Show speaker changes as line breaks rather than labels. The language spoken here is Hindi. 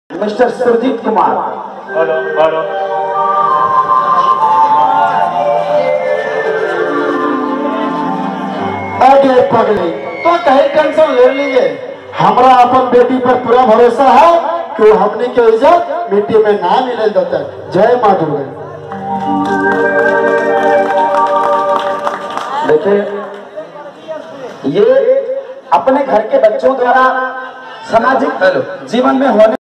Mister Surjit Kumar.
Hello hello.
आगे पगली तो कहीं टेंशन ले लीजिए, हमारा अपन बेटी पर पूरा भरोसा है कि हमने के इज्जत मिट्टी में ना मिले देता। जय माँ दुर्गा। देखिए, ये अपने घर के बच्चों द्वारा सामाजिक जीवन में होने